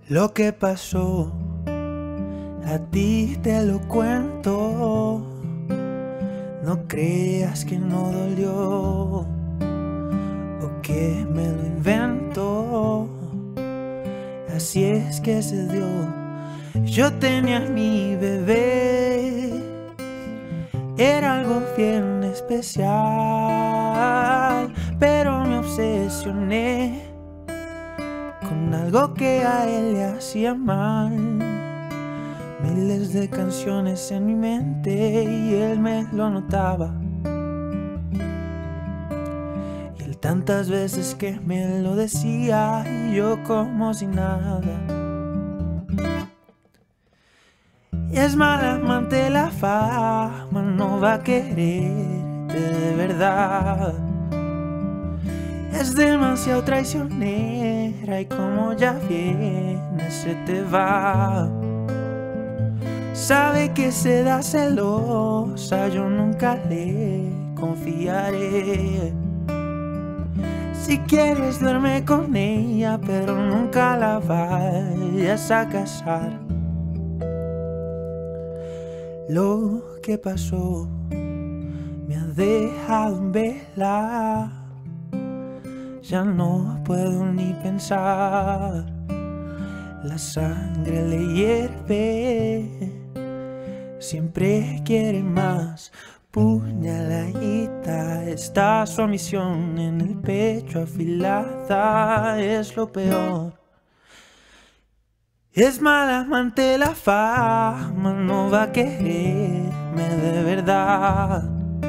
Lo que pasó, a ti te lo cuento. No creas que no dolió o que me lo invento. Así es que se dio. Yo tenía a mi bebé, era algo bien especial, pero me obsesioné con algo que a él le hacía mal. Miles de canciones en mi mente y él me lo notaba. Y él tantas veces que me lo decía y yo como si nada. Y es mala amante la fama, no va a quererte de verdad. Es demasiado traicionera y como ya viene se te va. Sabe que se da celosa, yo nunca le confiaré. Si quieres duerme con ella, pero nunca la vayas a casar. Lo que pasó me ha dejado en vela. Ya no puedo ni pensar. La sangre le hierve. Siempre quiere más. Puñaladita está su misión en el pecho afilada. Es lo peor. Es mala amante la fama, no va a quererme de verdad.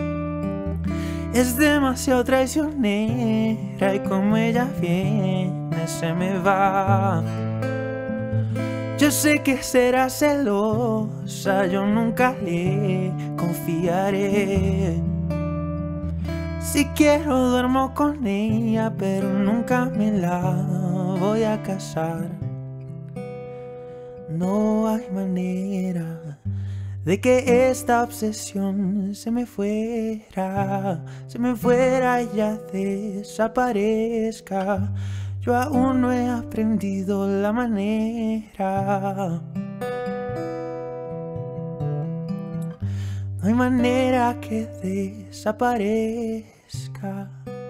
Es demasiado traicionera y como ella viene se me va. Yo sé que será celosa, yo nunca le confiaré. Si quiero duermo con ella, pero nunca me la voy a casar. No hay manera de que esta obsesión se me fuera y ya desaparezca. Yo aún no he aprendido la manera. No hay manera que desaparezca.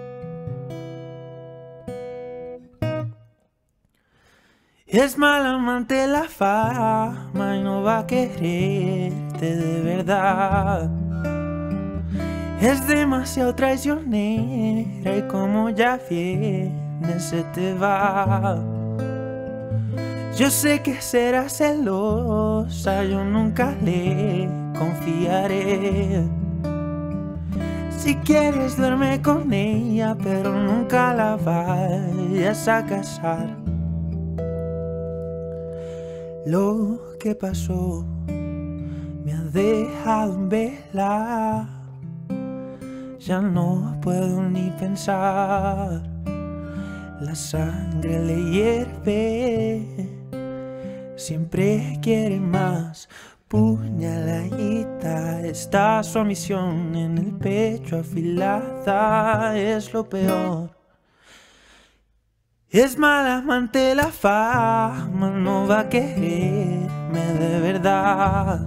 Es mala amante la fama y no va a quererte de verdad. Es demasiado traicionera y como ya viene se te va. Yo sé que será celosa, yo nunca le confiaré. Si quieres duerme con ella, pero nunca la vayas a casar. Lo que pasó me ha dejado en vela. Ya no puedo ni pensar. La sangre le hierve. Siempre quiere más. Puñaladita está su misión en el pecho afilada. Es lo peor. Es mala amante la fama, no va a quererme de verdad.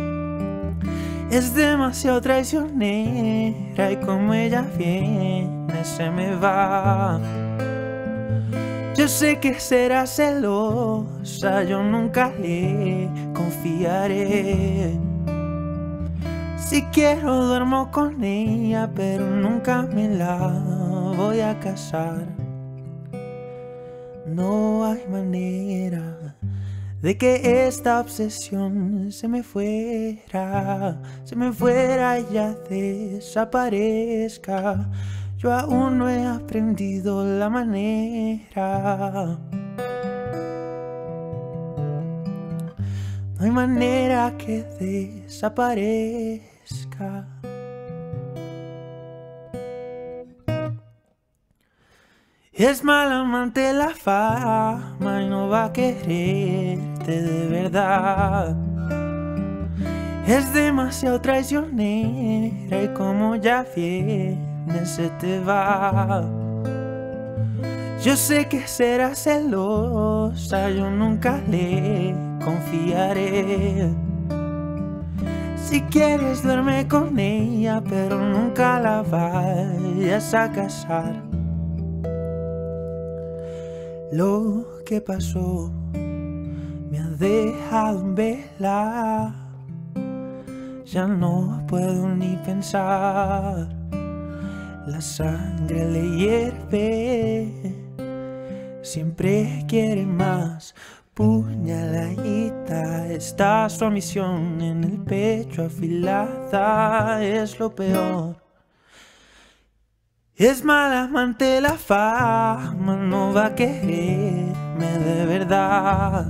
Es demasiado traicionera y como ella viene se me va. Yo sé que será celosa, yo nunca le confiaré. Si quiero duermo con ella, pero nunca me la voy a casar. No hay manera de que esta obsesión se me fuera y ya desaparezca. Yo aún no he aprendido la manera. No hay manera que desaparezca. Es mala amante la fama y no va a quererte de verdad. Es demasiado traicionera y como ya viene se te va. Yo sé que será celosa, yo nunca le confiaré. Si quieres duerme con ella, pero nunca la vayas a casar. Lo que pasó me ha dejado en vela. Ya no puedo ni pensar. La sangre le hierve. Siempre quiere más. Puñaladita está su misión en el pecho afilada. Es lo peor. Es mala amante la fama, no va a quererme de verdad.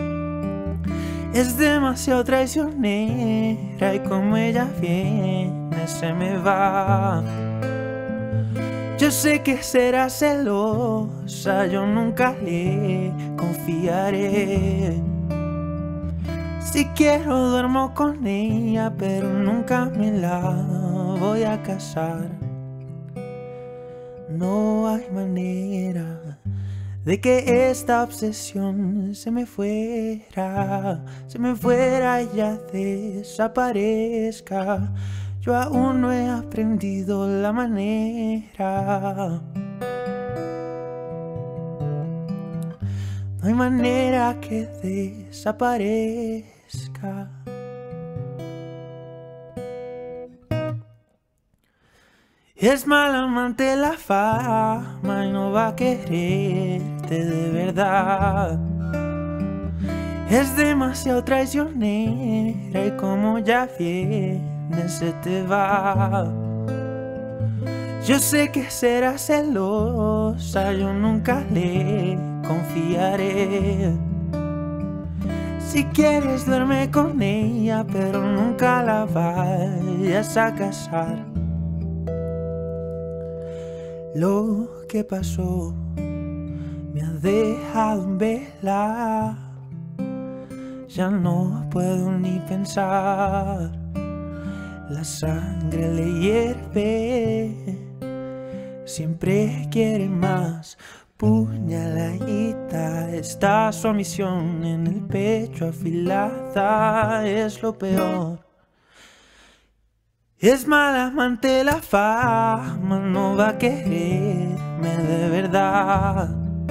Es demasiado traicionera y como ella viene se me va. Yo sé que será celosa, yo nunca le confiaré. Si quiero duermo con ella, pero nunca me la voy a casar. No hay manera de que esta obsesión se me fuera y ya desaparezca. Yo aún no he aprendido la manera. No hay manera que desaparezca. Es mala amante la fama y no va a quererte de verdad. Es demasiado traicionera y como ya viene se te va. Yo sé que será celosa, yo nunca le confiaré. Si quieres duerme con ella, pero nunca la vayas a casar. Lo que pasó me ha dejado en vela. Ya no puedo ni pensar. La sangre le hierve. Siempre quiere más. Puñaladita está su misión en el pecho afilada. Es lo peor. Es mala amante la fama, no va a quererme de verdad.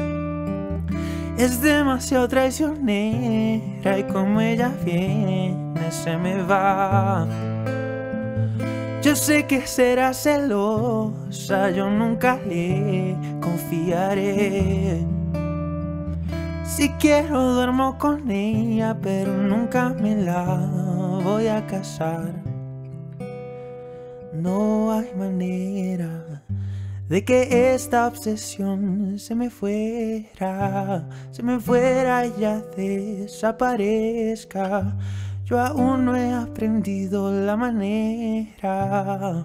Es demasiado traicionera y como ella viene se me va. Yo sé que será celosa, yo nunca le confiaré. Si quiero duermo con ella, pero nunca me la voy a casar. No hay manera de que esta obsesión se me fuera y ya desaparezca. Yo aún no he aprendido la manera.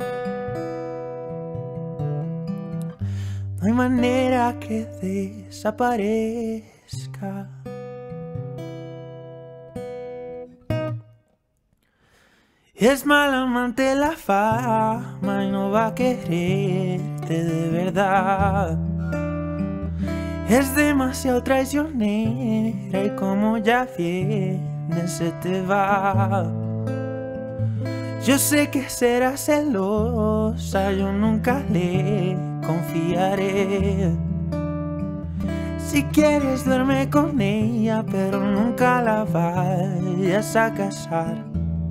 No hay manera que desaparezca. Es mala amante la fama y no va a quererte de verdad. Es demasiado traicionera y como ya viene se te va. Yo sé que será celosa, yo nunca le confiaré. Si quieres duerme con ella, pero nunca la vayas a casar.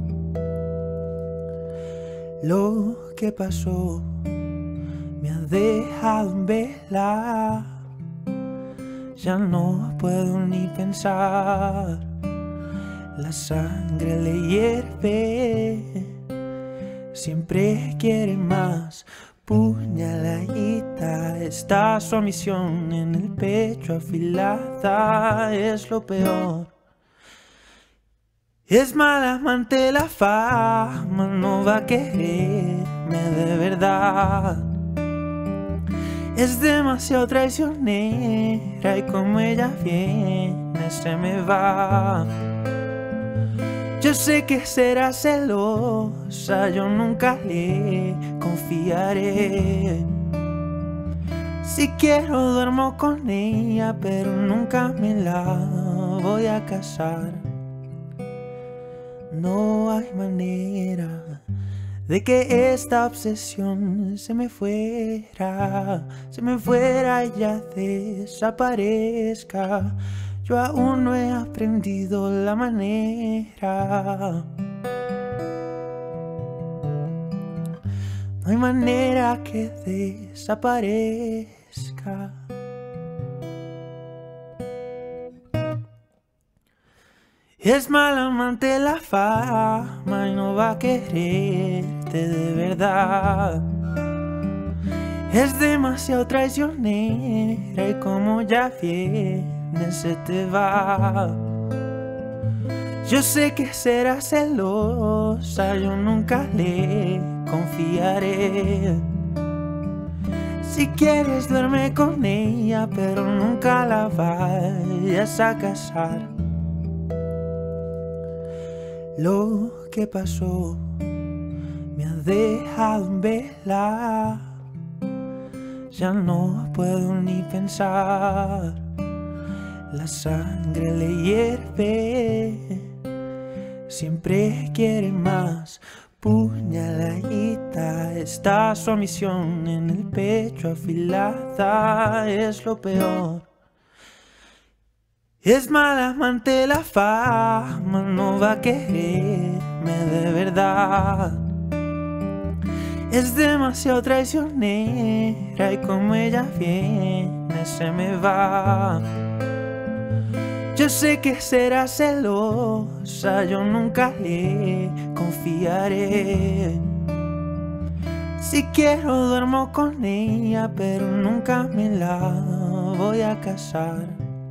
Lo que pasó me ha dejado en vela. Ya no puedo ni pensar. La sangre le hierve. Siempre quiere más. Puñaladita está su misión en el pecho afilada. Es lo peor. Es mala amante la fama, no va a quererme de verdad. Es demasiado traicionera y como ella viene se me va. Yo sé que será celosa, yo nunca le confiaré. Si quiero duermo con ella, pero nunca me la voy a casar. No hay manera de que esta obsesión se me fuera y ya desaparezca. Yo aún no he aprendido la manera. No hay manera que desaparezca. Es mal amante la fama y no va a quererte de verdad. Es demasiado traicionera y como ya viene se te va. Yo sé que será celosa, yo nunca le confiaré. Si quieres duerme con ella, pero nunca la vayas a casar. Lo que pasó me ha dejado en vela. Ya no puedo ni pensar. La sangre le hierve. Siempre quiere más. Puñaladita está su misión en el pecho afilada. Es lo peor. Es mala amante la fama, no va a quererme de verdad. Es demasiado traicionera y como ella viene se me va. Yo sé que será celosa, yo nunca le confiaré. Si quiero duermo con ella, pero nunca me la voy a casar.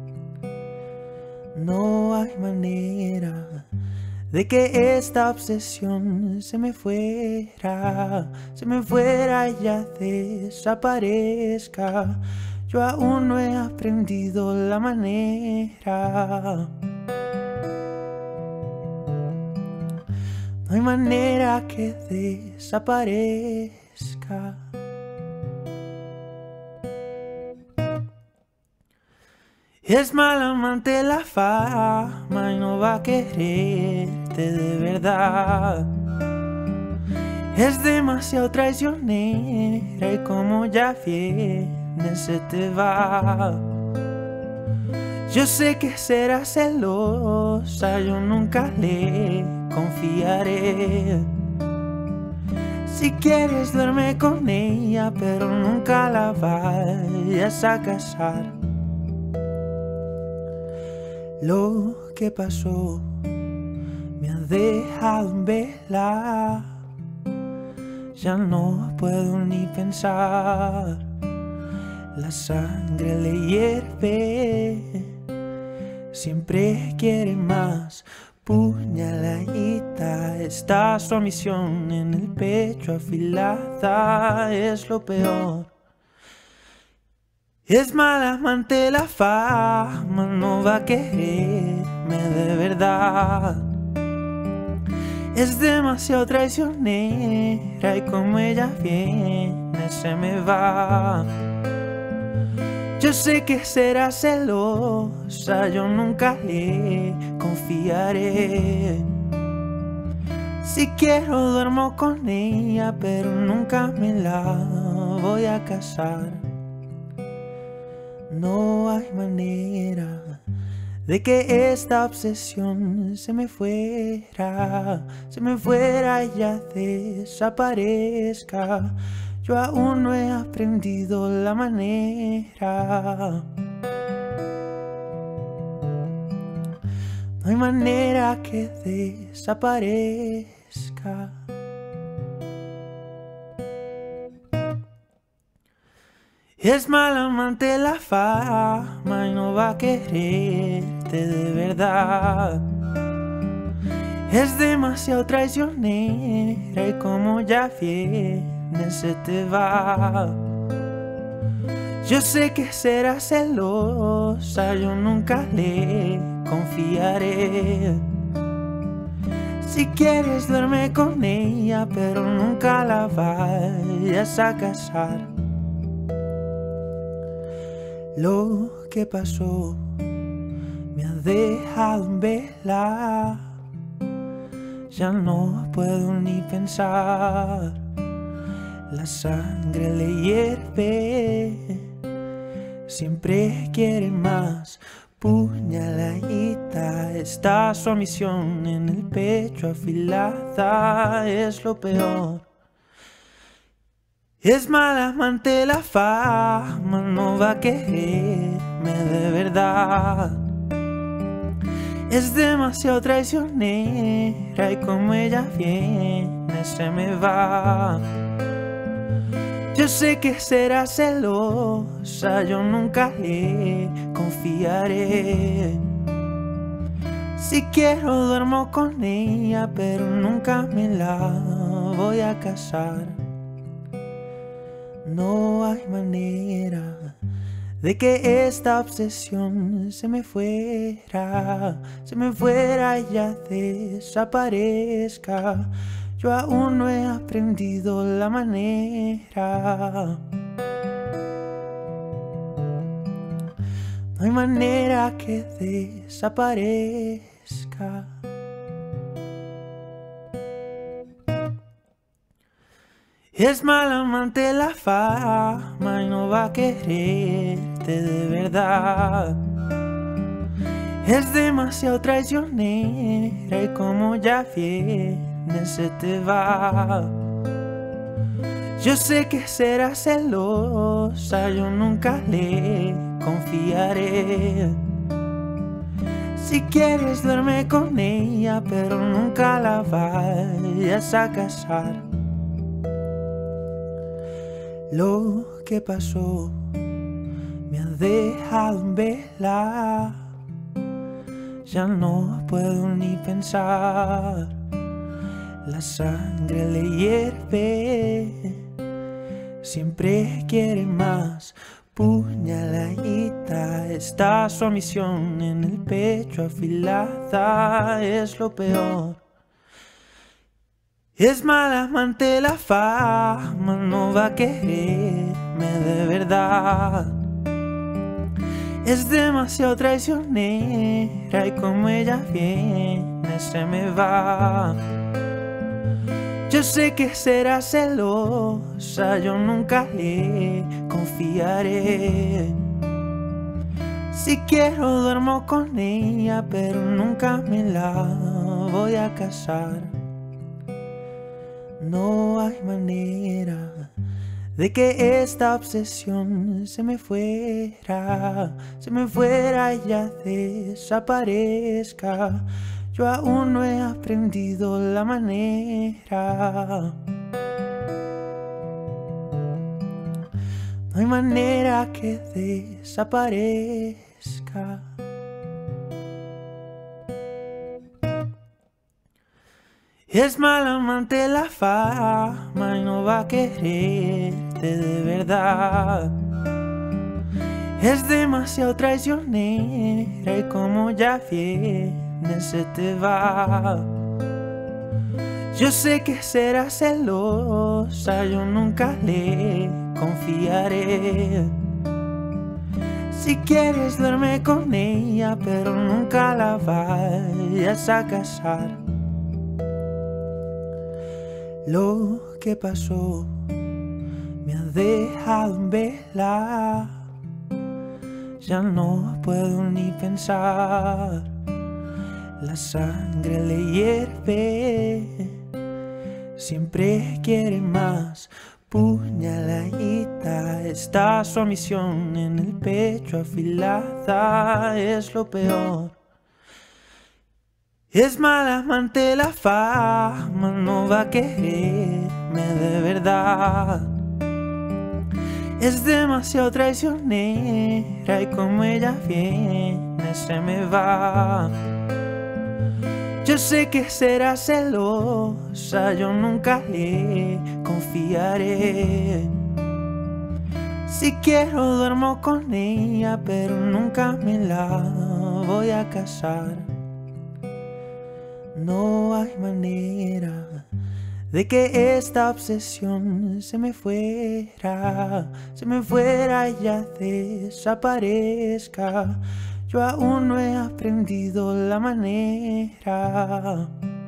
No hay manera de que esta obsesión se me fuera y ya desaparezca. Yo aún no he aprendido la manera. No hay manera que desaparezca. Es mal amante la fama y no va a quererte de verdad. Es demasiado traicionera y como ya viene se te va. Yo sé que será celosa, yo nunca le confiaré. Si quieres duerme con ella, pero nunca la vayas a casar. Lo que pasó me ha dejado en vela. Ya no puedo ni pensar. La sangre le hierve. Siempre quiere más. Puñaladita está su misión en el pecho afilada. Es lo peor. Es mala amante la fama, no va a quererme de verdad. Es demasiado traicionera y como ella viene se me va. Yo sé que será celosa, yo nunca le confiaré. Si quiero duermo con ella, pero nunca me la voy a casar. No hay manera de que esta obsesión se me fuera y ya desaparezca. Yo aún no he aprendido la manera. No hay manera que desaparezca. Es mal amante la fama y no va a quererte de verdad. Es demasiado traicionera y como ya viene se te va. Yo sé que será celosa, yo nunca le confiaré. Si quieres duerme con ella, pero nunca la vayas a casar. Lo que pasó me ha dejado en vela. Ya no puedo ni pensar. La sangre le hierve. Siempre quiere más. Puñaladita está su misión en el pecho afilada. Es lo peor. Es mala amante la fama, no va a quererme de verdad. Es demasiado traicionera y como ella viene se me va. Yo sé que será celosa, yo nunca le confiaré. Si quiero duermo con ella, pero nunca me la voy a casar. No hay manera de que esta obsesión se me fuera y ya desaparezca. Yo aún no he aprendido la manera. No hay manera que desaparezca. Es mala amante la fama y no va a quererte de verdad. Es demasiado traicionera y como ya viene se te va. Yo sé que será celosa, yo nunca le confiaré. Si quieres duerme con ella, pero nunca la vayas a casar. Lo que pasó me ha dejado en vela. Ya no puedo ni pensar. La sangre le hierve. Siempre quiere más. Puñaladita está su misión en el pecho afilada. Es lo peor. Es mala amante la fama, no va a quererme de verdad. Es demasiado traicionera y como ella viene se me va. Yo sé que será celosa, yo nunca le confiaré. Si quiero duermo con ella, pero nunca me la voy a casar. No hay manera de que esta obsesión se me fuera y ya desaparezca. Yo aún no he aprendido la manera. No hay manera que desaparezca. Es mala amante la fama y no va a quererte de verdad. Es demasiado traicionera y como ya viene se te va. Yo sé que será celosa, yo nunca le confiaré. Si quieres duerme con ella, pero nunca la vayas a casar. Lo que pasó me ha dejado en vela. Ya no puedo ni pensar. La sangre le hierve. Siempre quiere más. Puñaladita está su misión en el pecho afilada. Es lo peor. Es mala amante la fama, no va a quererme de verdad. Es demasiado traicionera y como ella viene se me va. Yo sé que será celosa, yo nunca le confiaré. Si quiero duermo con ella, pero nunca me la voy a casar. No hay manera de que esta obsesión se me fuera y ya desaparezca. Yo aún no he aprendido la manera.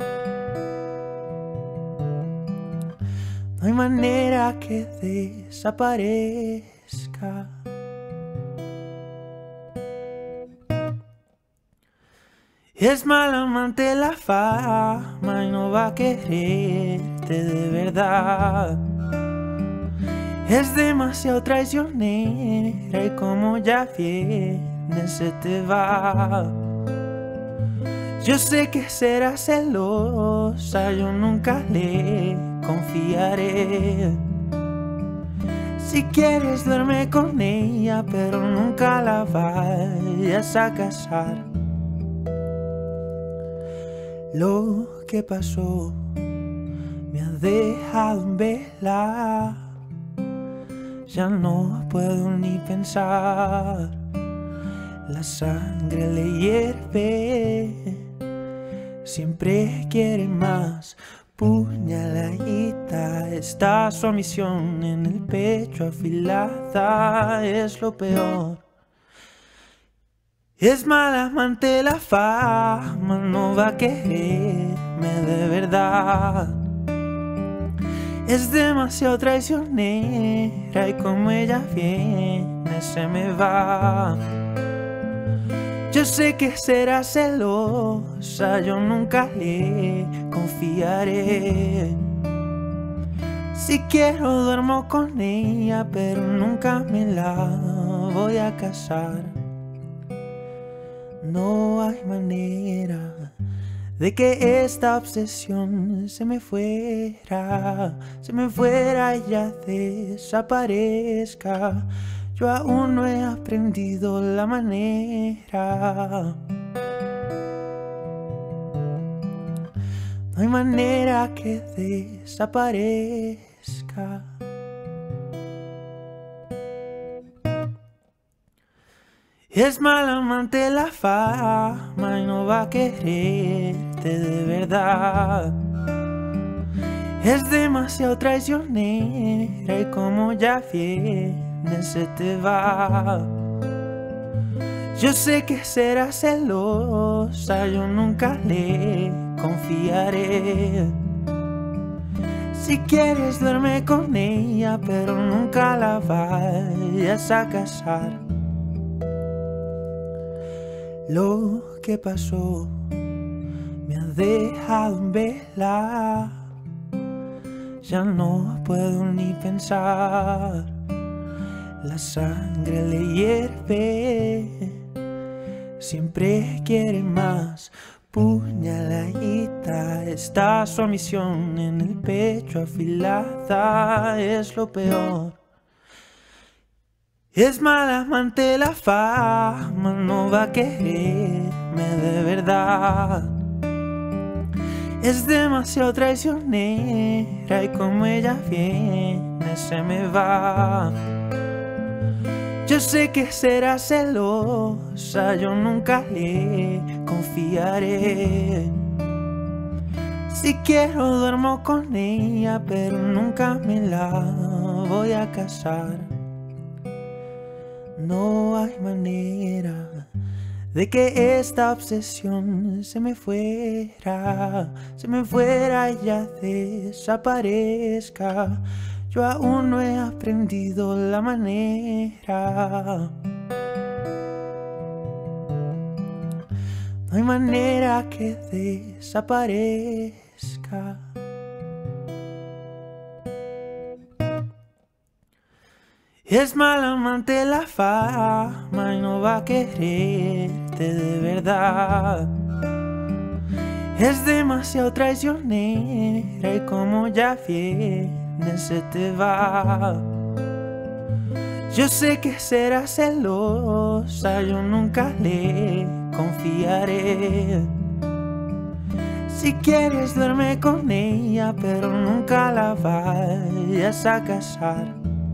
No hay manera que desaparezca. Es mal amante la fama y no va a quererte de verdad. Es demasiado traicionera y como ya viene se te va. Yo sé que será celosa, yo nunca le confiaré. Si quieres duerme con ella, pero nunca la vayas a casar. Lo que pasó me ha dejado en vela. Ya no puedo ni pensar. La sangre le hierve. Siempre quiere más. Puñaladita está su misión en el pecho afilada. Es lo peor. Es mala amante la fama, no va a quererme de verdad. Es demasiado traicionera y como ella viene se me va. Yo sé que será celosa, yo nunca le confiaré. Si quiero duermo con ella, pero nunca me la voy a casar. No hay manera de que esta obsesión se me fuera y ya desaparezca. Yo aún no he aprendido la manera. No hay manera que desaparezca. Es mal amante la fama y no va a quererte de verdad. Es demasiado traicionera y como ya viene se te va. Yo sé que será celosa, yo nunca le confiaré. Si quieres duerme con ella, pero nunca la vayas a casar. Lo que pasó me ha dejado en vela. Ya no puedo ni pensar. La sangre le hierve. Siempre quiere más. Puñaladita está su misión en el pecho afilada. Es lo peor. Es mala amante la fama, no va a quererme de verdad. Es demasiado traicionera y como ella viene se me va. Yo sé que será celosa, yo nunca le confiaré. Si quiero duermo con ella, pero nunca me la voy a casar. No hay manera de que esta obsesión se me fuera y ya desaparezca. Yo aún no he aprendido la manera. No hay manera que desaparezca. Es mal amante la fama y no va a quererte de verdad. Es demasiado traicionera y como ya viene se te va. Yo sé que será celosa, yo nunca le confiaré. Si quieres duerme con ella, pero nunca la vayas a casar.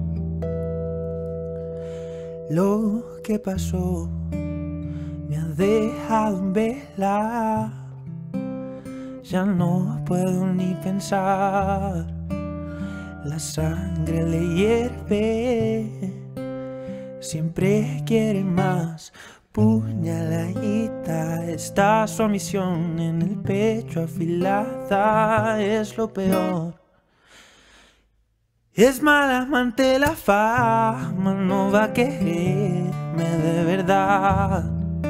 Lo que pasó me ha dejado en vela. Ya no puedo ni pensar, la sangre le hierve, siempre quiere más. Puñaladita está su misión, en el pecho afilada es lo peor. Es mala amante la fama, no va a quererme de verdad.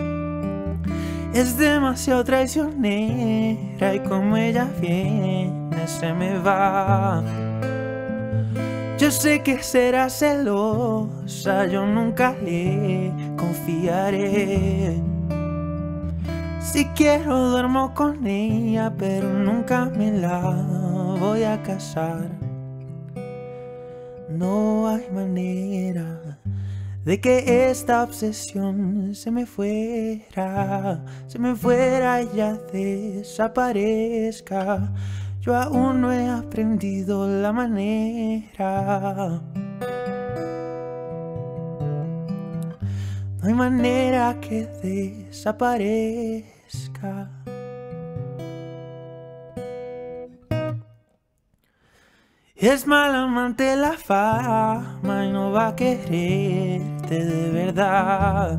Es demasiado traicionera y como ella viene se me va. Yo sé que será celosa, yo nunca le confiaré. Si quiero duermo con ella, pero nunca me la voy a casar. No hay manera de que esta obsesión se me fuera y ya desaparezca. Yo aún no he aprendido la manera. No hay manera que desaparezca. Es mala amante la fama y no va a quererte de verdad.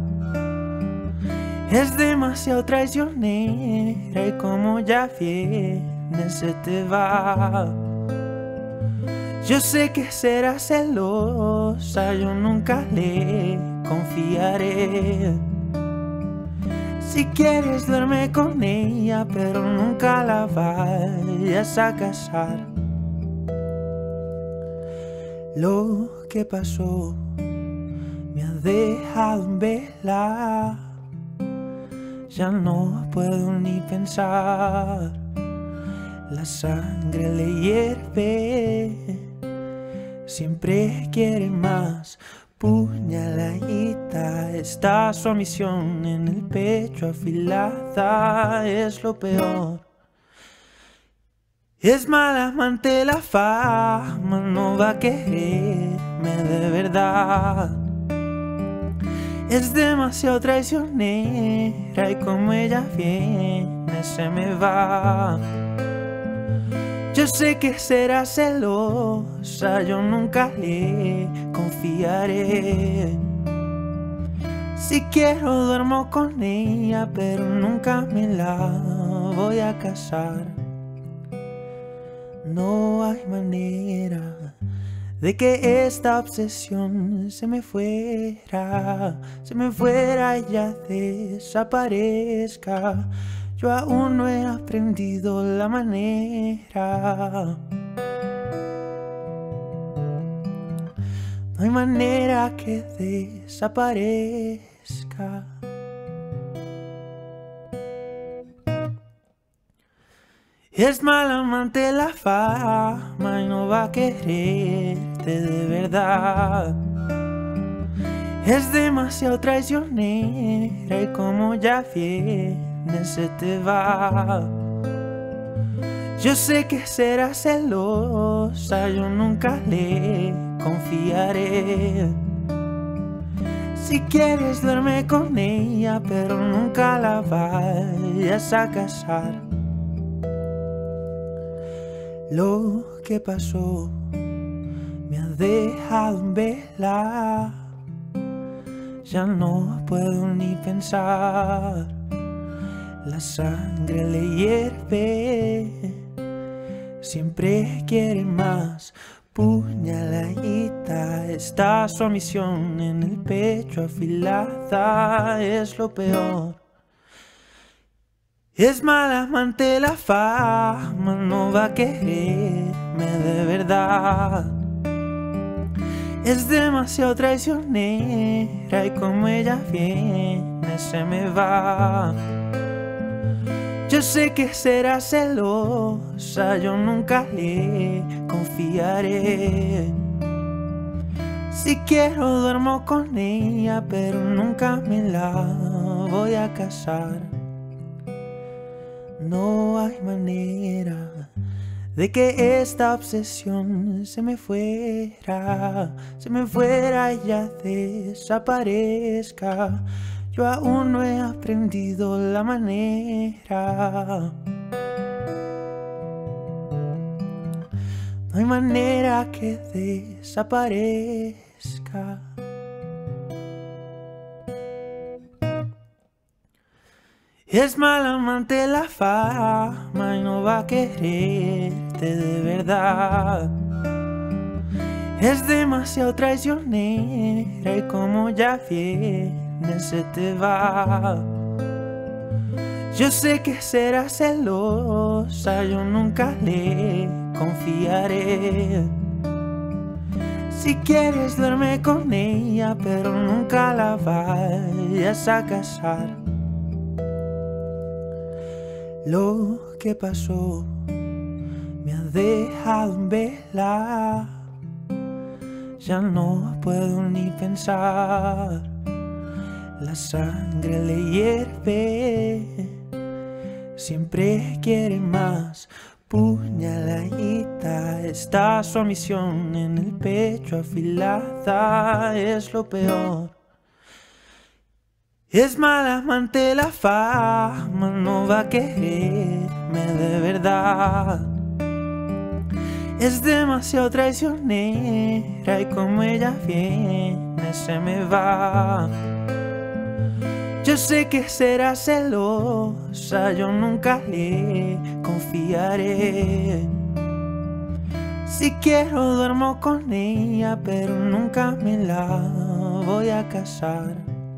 Es demasiado traicionera y como ya viene se te va. Yo sé que será celosa, yo nunca le confiaré. Si quieres duerme con ella, pero nunca la vayas a casar. Lo que pasó me ha dejado en vela, ya no puedo ni pensar. La sangre le hierve, siempre quiere más. Puñaladita está su misión, en el pecho afilada es lo peor. Es mala amante la fama, no va a quererme de verdad. Es demasiado traicionera y como ella viene se me va. Yo sé que será celosa, yo nunca le confiaré. Si quiero duermo con ella, pero nunca me la voy a casar. No hay manera de que esta obsesión se me fuera y ya desaparezca. Yo aún no he aprendido la manera. No hay manera que desaparezca. Es mala amante la fama y no va a quererte de verdad. Es demasiado traicionera y como ya viene se te va. Yo sé que será celosa, yo nunca le confiaré. Si quieres duerme con ella, pero nunca la vayas a casar. Lo que pasó me ha dejado en vela, ya no puedo ni pensar. La sangre le hierve, siempre quiere más. Puñaladita está su misión, en el pecho afilada es lo peor. Es mala amante la fama, no va a quererme de verdad. Es demasiado traicionera y como ella viene se me va. Yo sé que será celosa, yo nunca le confiaré. Si quiero duermo con ella, pero nunca me la voy a casar. No hay manera de que esta obsesión se me fuera y ya desaparezca. Yo aún no he aprendido la manera. No hay manera que desaparezca. Es mal amante la fama y no va a quererte de verdad. Es demasiado traicionera y como ya viene se te va. Yo sé que será celosa, yo nunca le confiaré. Si quieres duerme con ella, pero nunca la vayas a casar. Lo que pasó me ha dejado en vela. Ya no puedo ni pensar. La sangre le hierve. Siempre quiere más. Puñaladita está su misión en el pecho afilada. Es lo peor. Es mala amante la fama, no va a quererme de verdad. Es demasiado traicionera y como ella viene se me va. Yo sé que será celosa, yo nunca le confiaré. Si quiero duermo con ella, pero nunca me la voy a casar.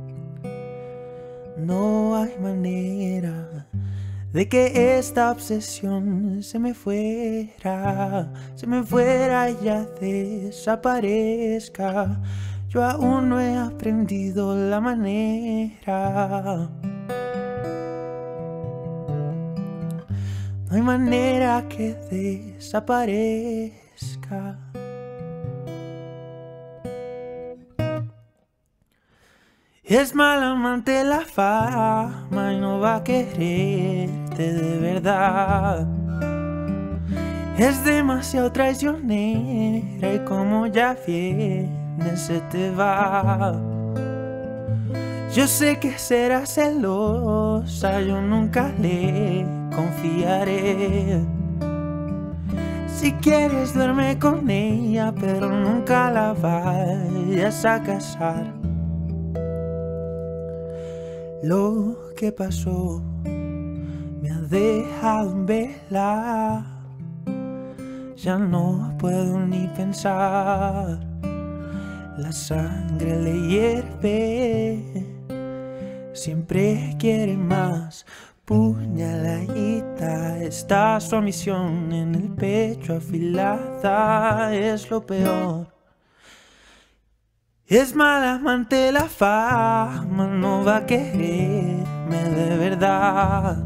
No hay manera de que esta obsesión se me fuera y ya desaparezca. Yo aún no he aprendido la manera. No hay manera que desaparezca. Es mal amante la fama y no va a quererte de verdad. Es demasiado traicionera y como ya viene se te va. Yo sé que será celosa, yo nunca le confiaré. Si quieres duerme con ella, pero nunca la vayas a casar. Lo que pasó me ha dejado en vela. Ya no puedo ni pensar. La sangre le hierve. Siempre quiere más. Puñaladita está su misión en el pecho afilada. Es lo peor. Es mala amante la fama, no va a quererme de verdad.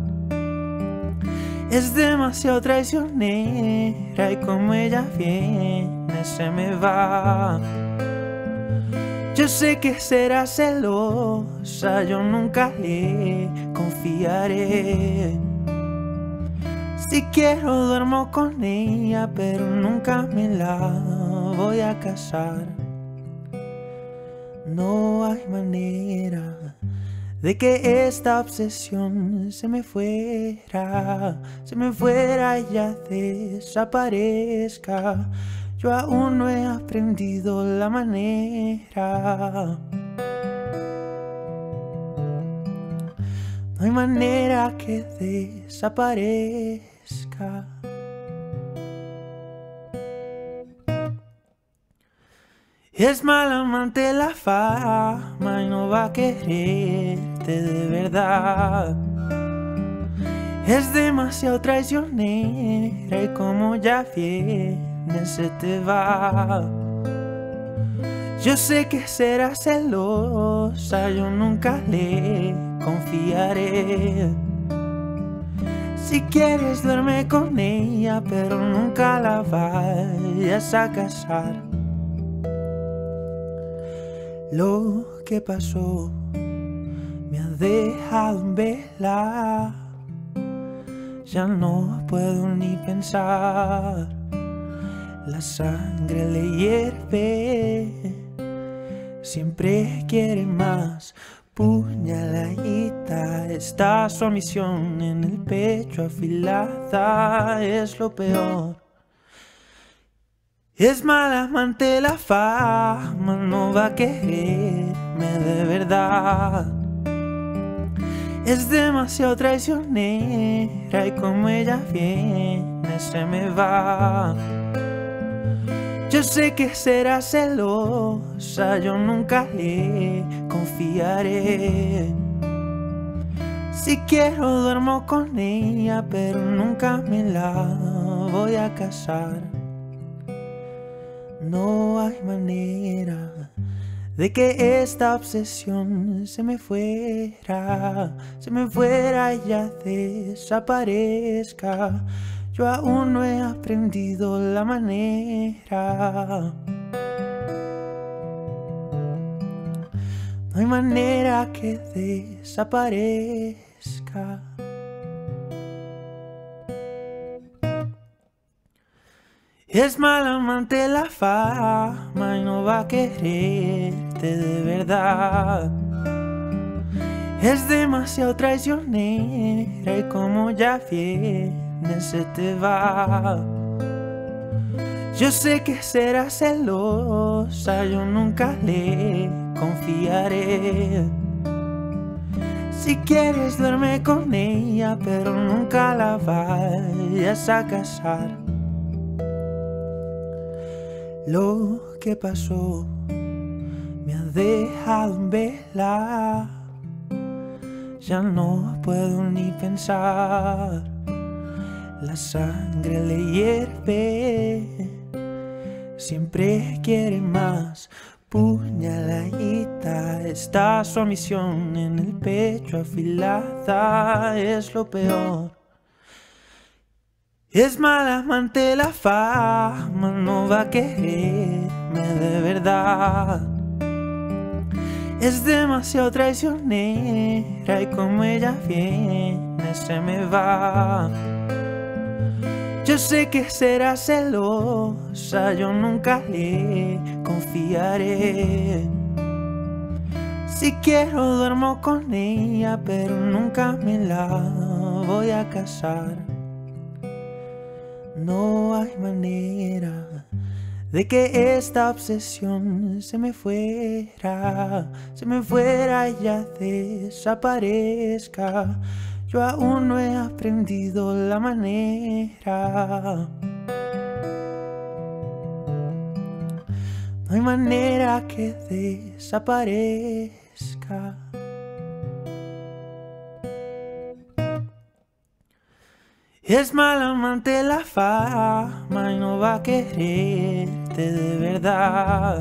Es demasiado traicionera y como ella viene se me va. Yo sé que será celosa, yo nunca le confiaré. Si quiero duermo con ella, pero nunca me la voy a casar. No hay manera de que esta obsesión se me fuera y ya desaparezca. Yo aún no he aprendido la manera. No hay manera que desaparezca. Es mal amante la fama y no va a quererte de verdad. Es demasiado traicionera y como ya viene se te va. Yo sé que será celosa, yo nunca le confiaré. Si quieres duerme con ella, pero nunca la vayas a casar. Lo que pasó me ha dejado en vela. Ya no puedo ni pensar. La sangre le hierve. Siempre quiere más. Puñaladita está su misión en el pecho afilada. Es lo peor. Es mala amante la fama, no va a quererme de verdad. Es demasiado traicionera y como ella viene se me va. Yo sé que será celosa, yo nunca le confiaré. Si quiero duermo con ella, pero nunca me la voy a casar. No hay manera de que esta obsesión se me fuera y ya desaparezca. Yo aún no he aprendido la manera. No hay manera que desaparezca. Es mala amante la fama y no va a quererte de verdad. Es demasiado traicionera y como ya viene se te va. Yo sé que será celosa, yo nunca le confiaré. Si quieres duerme con ella, pero nunca la vayas a casar. Lo que pasó me ha dejado en vela. Ya no puedo ni pensar. La sangre le hierve. Siempre quiere más. Puñaladita está su misión en el pecho afilada. Es lo peor. Es mala amante la fama, no va a quererme de verdad. Es demasiado traicionera y como ella viene se me va. Yo sé que será celosa, yo nunca le confiaré. Si quiero duermo con ella, pero nunca me la voy a casar. No hay manera de que esta obsesión se me fuera y ya desaparezca. Yo aún no he aprendido la manera. No hay manera que desaparezca. Es mala amante la fama y no va a quererte de verdad.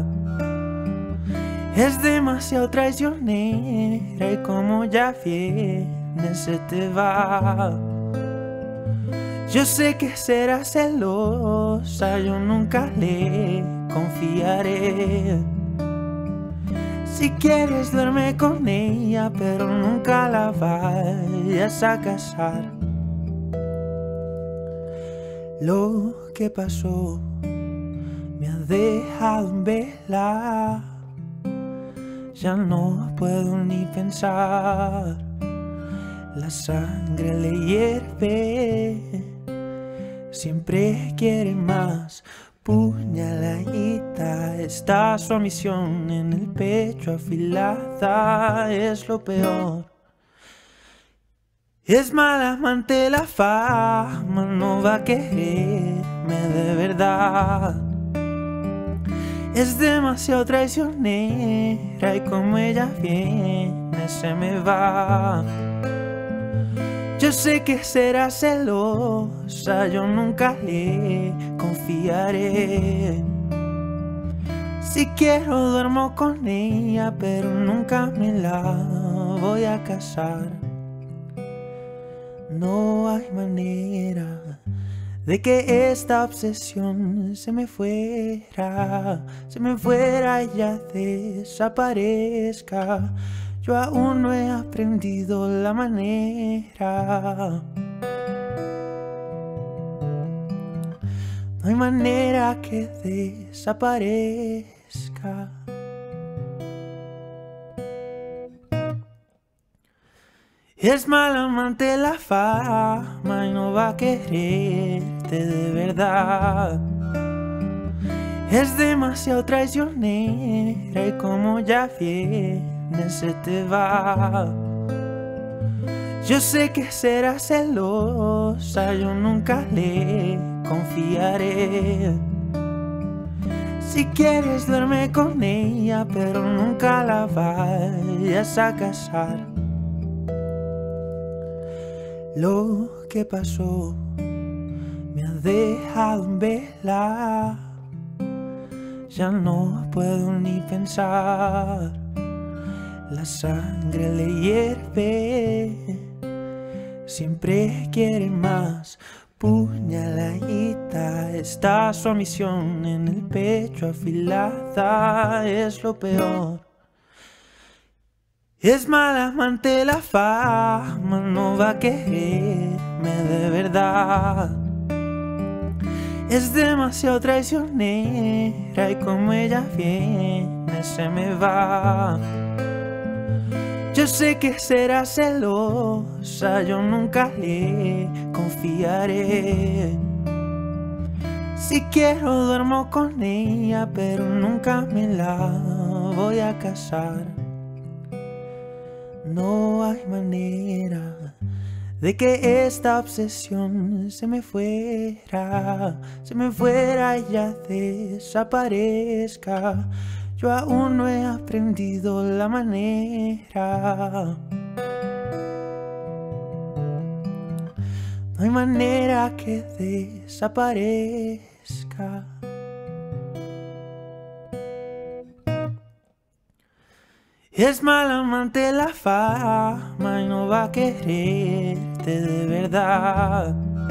Es demasiado traicionera y como ya viene se te va. Yo sé que será celosa, yo nunca le confiaré. Si quieres duerme con ella, pero nunca la vayas a casar. Lo que pasó me ha dejado en vela. Ya no puedo ni pensar. La sangre le hierve. Siempre quiere más. Puñaladita está su misión en el pecho afilada. Es lo peor. Es mala amante la fama, no va a quererme de verdad. Es demasiado traicionera y como ella viene se me va. Yo sé que será celosa, yo nunca le confiaré. Si quiero duermo con ella, pero nunca me la voy a casar. No hay manera de que esta obsesión se me fuera y ya desaparezca. Yo aún no he aprendido la manera. No hay manera que desaparezca. Es mala amante la fama y no va a quererte de verdad. Es demasiado traicionera y como ya viene se te va. Yo sé que será celosa, yo nunca le confiaré. Si quieres duerme con ella, pero nunca la vayas a casar. Lo que pasó me ha dejado en vela. Ya no puedo ni pensar. La sangre le hierve. Siempre quiere más. Puñaladita está su misión en el pecho afilada. Es lo peor. Es mala amante la fama. No va a quererme de verdad. Es demasiado traicionera y como ella viene se me va. Yo sé que será celosa, yo nunca le confiaré. Si quiero duermo con ella, pero nunca me la voy a casar. No hay manera de que esta obsesión se me fuera y ya desaparezca. Yo aún no he aprendido la manera. No hay manera que desaparezca. Es mala amante la fama y no va a quererte de verdad.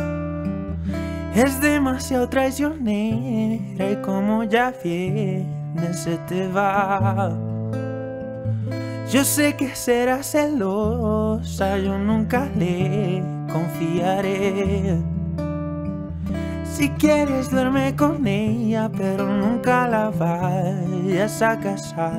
Es demasiado traicionera y como ya viene se te va. Yo sé que será celosa, yo nunca le confiaré. Si quieres duerme con ella, pero nunca la vayas a casar.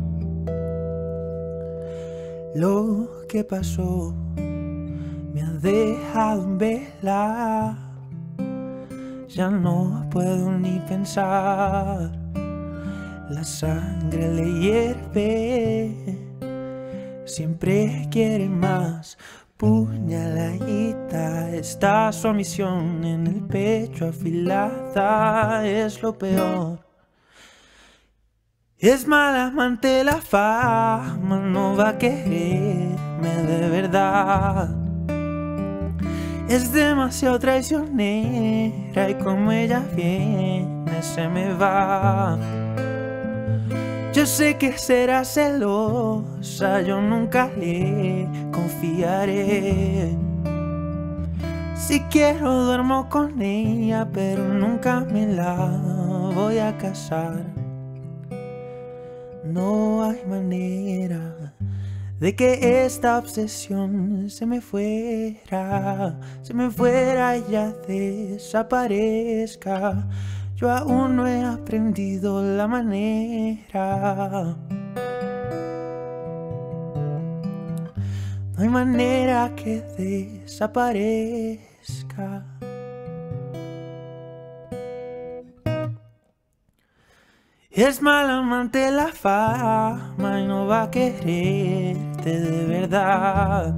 Lo que pasó me ha dejado en vela. Ya no puedo ni pensar. La sangre le hierve. Siempre quiere más. Puñaladita está su misión en el pecho afilada. Es lo peor. Es mala amante la fama, no va a quererme de verdad. Es demasiado traicionera y como ella viene se me va. Yo sé que será celosa, yo nunca le confiaré. Si quiero duermo con ella, pero nunca me la voy a casar. No hay manera de que esta obsesión se me fuera y ya desaparezca. Yo aún no he aprendido la manera. No hay manera que desaparezca. Es mala amante la fama y no va a quererte de verdad.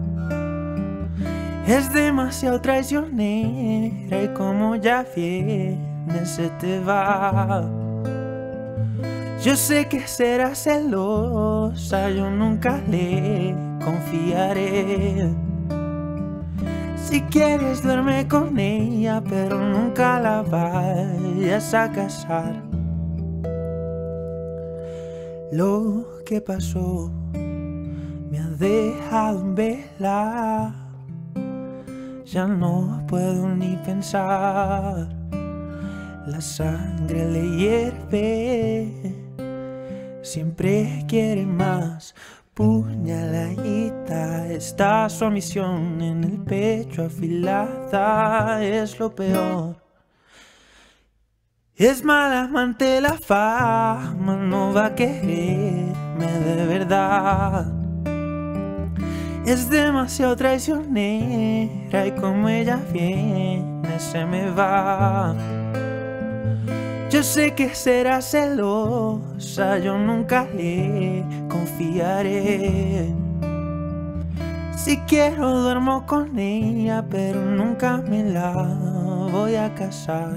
Es demasiado traicionera y como ya viene se te va. Yo sé que será celosa, yo nunca le confiaré. Si quieres duerme con ella, pero nunca la vayas a casar. Lo que pasó me ha dejado en vela. Ya no puedo ni pensar. La sangre le hierve. Siempre quiere más. Puñaladita está su misión en el pecho afilada. Es lo peor. Es mala amante la fama, no va a quererme de verdad. Es demasiado traicionera y como ella viene se me va. Yo sé que será celosa, yo nunca le confiaré. Si quiero duermo con ella, pero nunca me la voy a casar.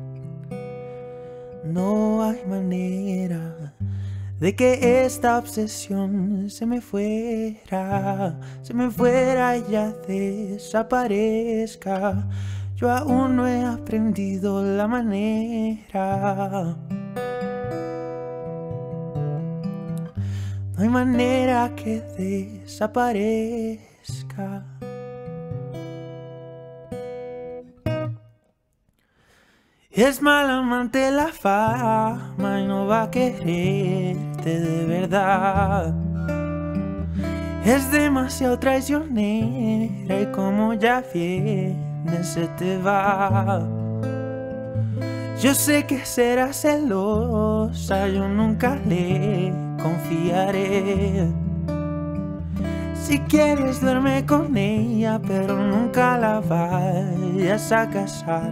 No hay manera de que esta obsesión se me fuera y ya desaparezca. Yo aún no he aprendido la manera. No hay manera que desaparezca. Es mal amante la fama y no va a quererte de verdad. Es demasiado traicionera y como ya viene se te va. Yo sé que será celosa, yo nunca le confiaré. Si quieres duerme con ella, pero nunca la vayas a casar.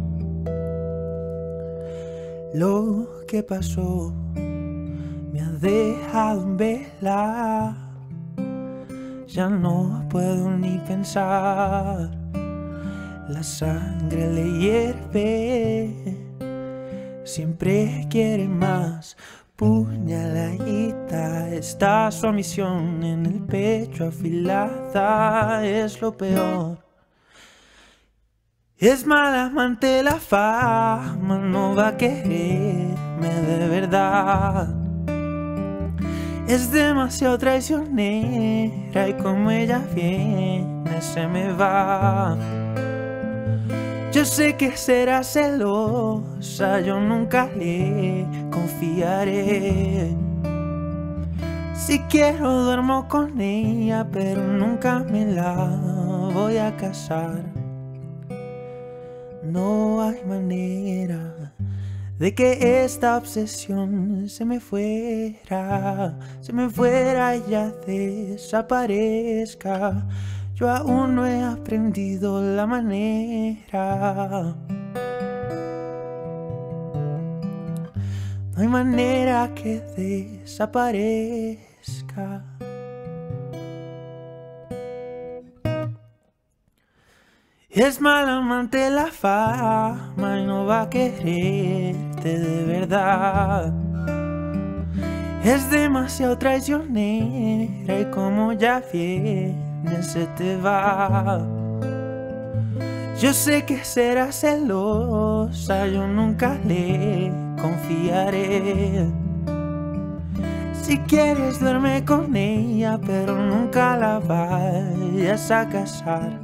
Lo que pasó me ha dejado en vela. Ya no puedo ni pensar. La sangre le hierve. Siempre quiere más. Puñaladita está su misión en el pecho afilada. Es lo peor. Es mala amante la fama, no va a quererme de verdad. Es demasiado traicionera y como ella viene se me va. Yo sé que será celosa, yo nunca le confiaré. Si quiero duermo con ella, pero nunca me la voy a casar. No hay manera de que esta obsesión se me fuera y ya desaparezca. Yo aún no he aprendido la manera. No hay manera que desaparezca. Es mal amante la fama y no va a quererte de verdad. Es demasiado traicionera y como ya viene se te va. Yo sé que será celosa, yo nunca le confiaré. Si quieres duerme con ella, pero nunca la vayas a casar.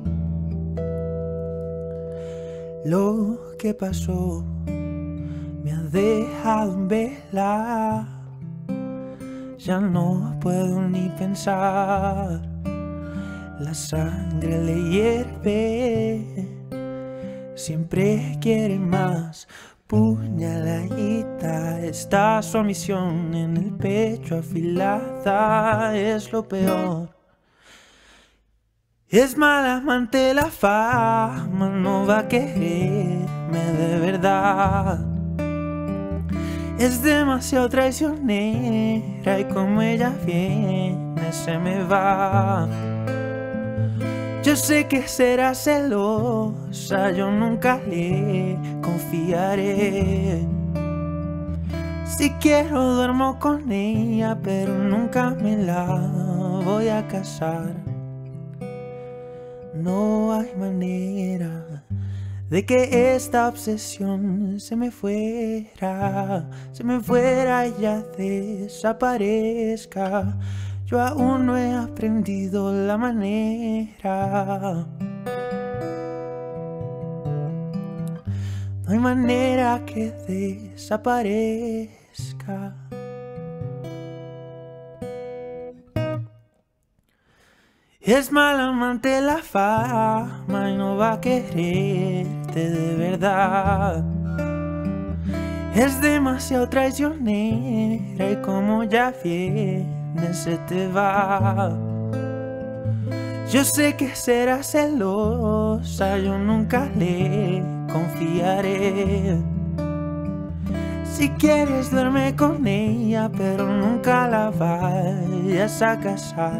Lo que pasó me ha dejado en vela. Ya no puedo ni pensar. La sangre le hierve. Siempre quiere más. Puñaladita está su misión en el pecho afilada. Es lo peor. Es mala amante la fama, no va a quererme de verdad. Es demasiado traicionera y como ella viene se me va. Yo sé que será celosa, yo nunca le confiaré. Si quiero duermo con ella, pero nunca me la voy a casar. No hay manera de que esta obsesión se me fuera y ya desaparezca. Yo aún no he aprendido la manera. No hay manera que desaparezca. Es mal amante la fama y no va a quererte de verdad. Es demasiado traicionera y como ya viene se te va. Yo sé que será celosa, yo nunca le confiaré. Si quieres duerme con ella, pero nunca la vayas a casar.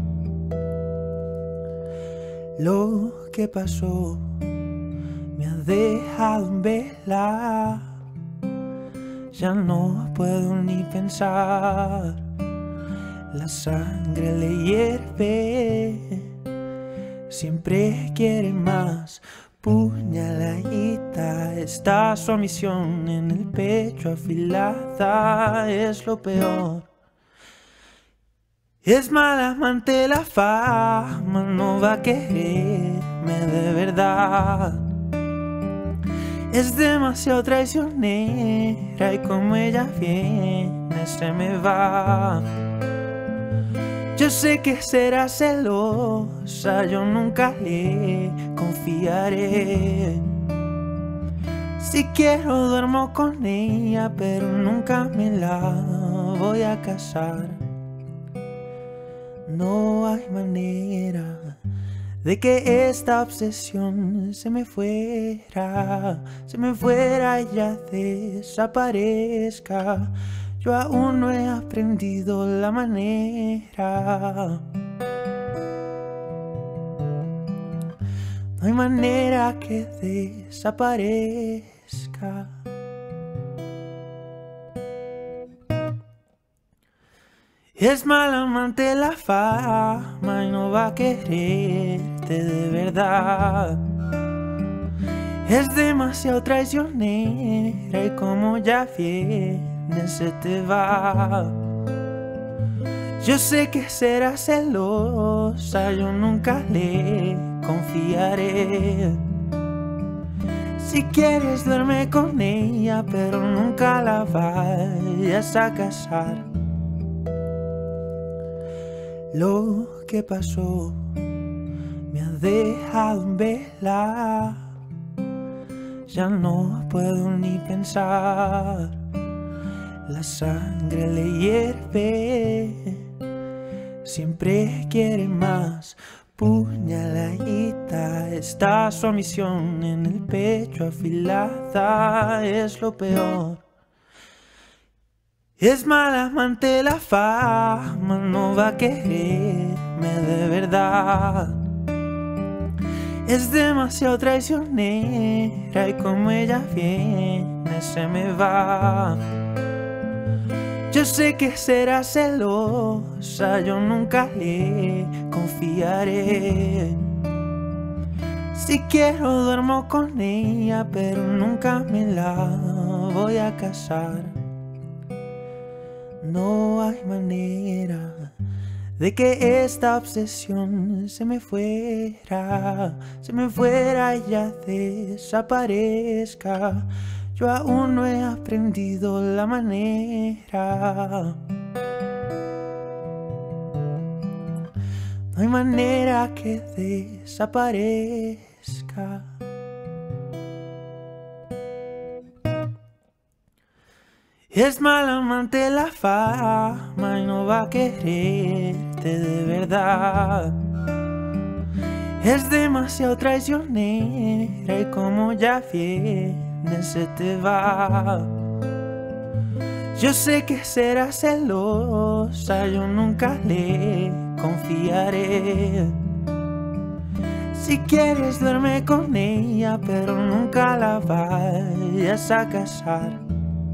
Lo que pasó me ha dejado en vela. Ya no puedo ni pensar. La sangre le hierve. Siempre quiere más. Puñaladita está su misión en el pecho afilada. Es lo peor. Es mala amante la fama, no va a quererme de verdad. Es demasiado traicionera y como ella viene se me va. Yo sé que será celosa, yo nunca le confiaré. Si quiero duermo con ella, pero nunca me la voy a casar. No hay manera de que esta obsesión se me fuera y ya desaparezca. Yo aún no he aprendido la manera. No hay manera que desaparezca. Es mala amante la fama y no va a quererte de verdad. Es demasiado traicionera y como ya viene se te va. Yo sé que será celosa, yo nunca le confiaré. Si quieres duerme con ella, pero nunca la vayas a casar. Lo que pasó me ha dejado en vela. Ya no puedo ni pensar. La sangre le hierve. Siempre quiere más. Puñaladita está su misión en el pecho afilada. Es lo peor. Es mala amante la fama, no va a quererme de verdad. Es demasiado traicionera y como ella viene se me va. Yo sé que será celosa, yo nunca le confiaré. Si quiero duermo con ella, pero nunca me la voy a casar. No hay manera de que esta obsesión se me fuera y ya desaparezca. Yo aún no he aprendido la manera. No hay manera que desaparezca. Es mala amante la fama y no va a quererte de verdad. Es demasiado traicionera y como ya viene se te va. Yo sé que será celosa, yo nunca le confiaré. Si quieres duerme con ella, pero nunca la vayas a casar.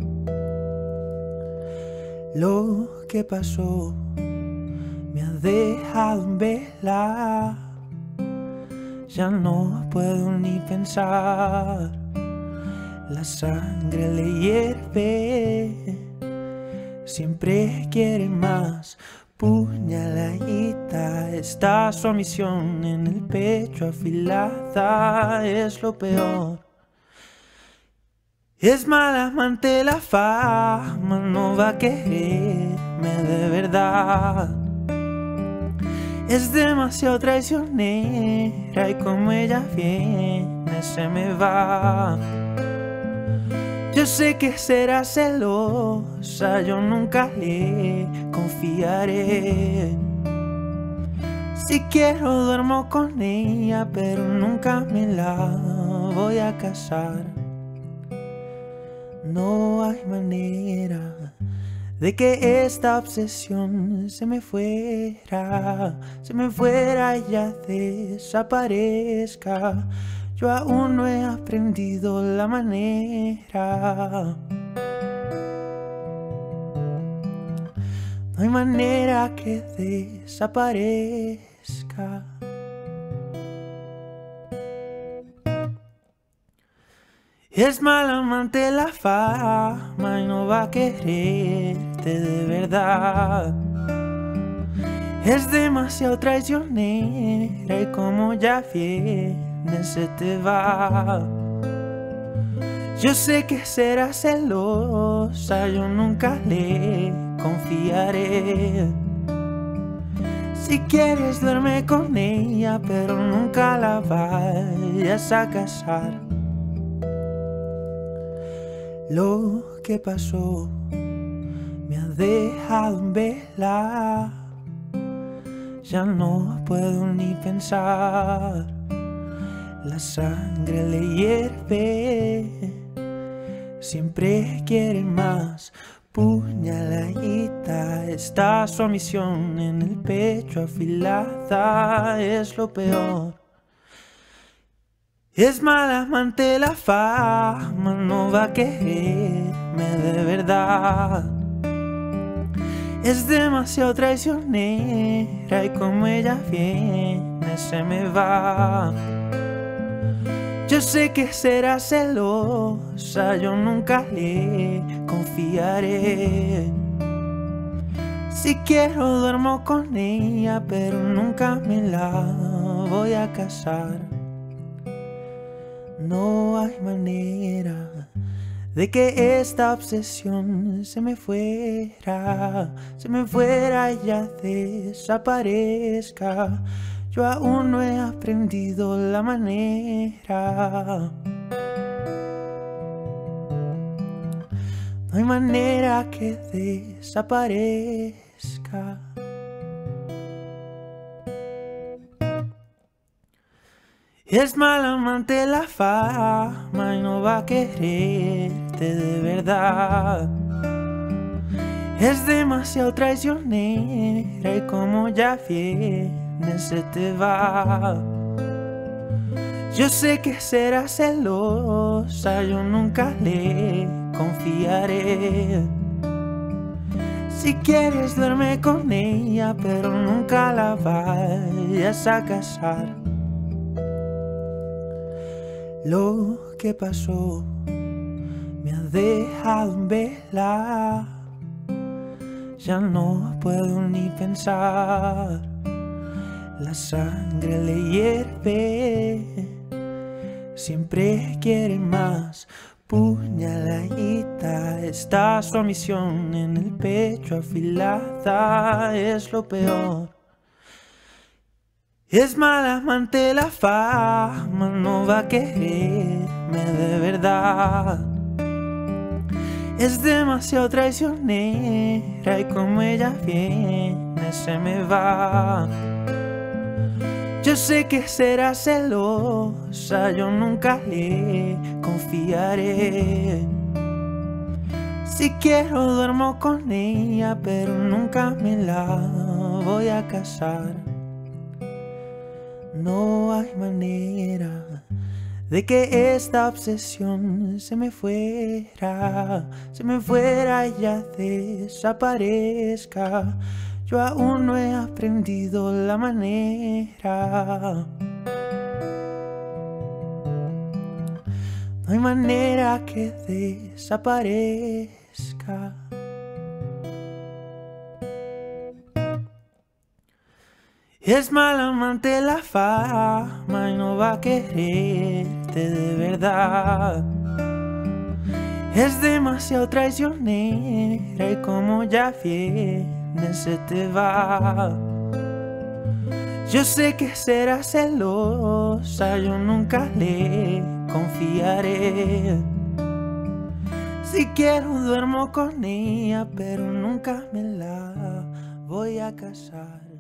Lo que pasó me ha dejado en vela. Ya no puedo ni pensar. La sangre le hierve. Siempre quiere más. Puñaladita está su misión en el pecho afilada. Es lo peor. Es mala amante la fama, no va a quererme de verdad. Es demasiado traicionera y como ella viene se me va. Yo sé que será celosa, yo nunca le confiaré. Si quiero duermo con ella, pero nunca me la voy a casar. No hay manera de que esta obsesión se me fuera y ya desaparezca. Yo aún no he aprendido la manera. No hay manera que desaparezca. Es mal amante la fama y no va a quererte de verdad. Es demasiado traicionera y como ya viene se te va. Yo sé que será celosa, yo nunca le confiaré. Si quieres duerme con ella, pero nunca la vayas a casar. Lo que pasó me ha dejado en vela. Ya no puedo ni pensar. La sangre le hierve. Siempre quiere más. Puñaladita está su misión en el pecho afilada. Es lo peor. Es mala amante la fama, no va a quererme de verdad. Es demasiado traicionera y como ella viene se me va. Yo sé que será celosa, yo nunca le confiaré. Si quiero duermo con ella, pero nunca me la voy a casar. No hay manera de que esta obsesión se me fuera y ya desaparezca. Yo aún no he aprendido la manera. No hay manera que desaparezca. Es mal amante la fama y no va a quererte de verdad. Es demasiado traicionera y como ya viene se te va. Yo sé que será celosa, yo nunca le confiaré. Si quieres duerme con ella, pero nunca la vayas a casar. Lo que pasó me ha dejado en vela. Ya no puedo ni pensar. La sangre le hierve. Siempre quiere más. Puñaladita está su misión en el pecho afilada. Es lo peor. Es mala amante la fama, no va a quererme de verdad. Es demasiado traicionera y como ella viene se me va. Yo sé que será celosa, yo nunca le confiaré. Si quiero duermo con ella, pero nunca me la voy a casar. No hay manera de que esta obsesión se me fuera y ya desaparezca. Yo aún no he aprendido la manera. No hay manera que desaparezca. Es mal amante la fama y no va a quererte de verdad. Es demasiado traicionera y como ya viene se te va. Yo sé que será celosa, yo nunca le confiaré. Si quiero duermo con ella, pero nunca me la voy a casar.